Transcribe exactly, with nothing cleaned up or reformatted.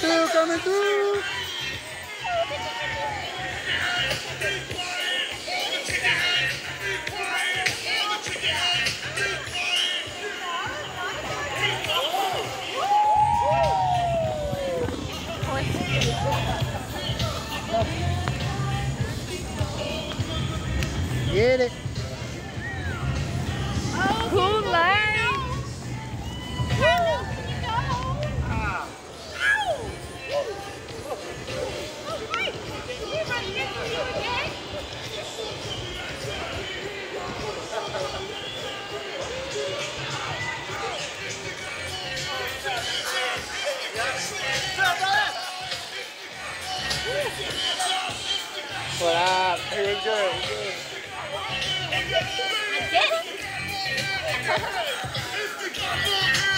through, coming through. Get it. Oh, cool line. Carlos, can you go? Ah. Ow! Oh, wait. We're right here for you again. What up? Hey, we're good. We're good. I get it.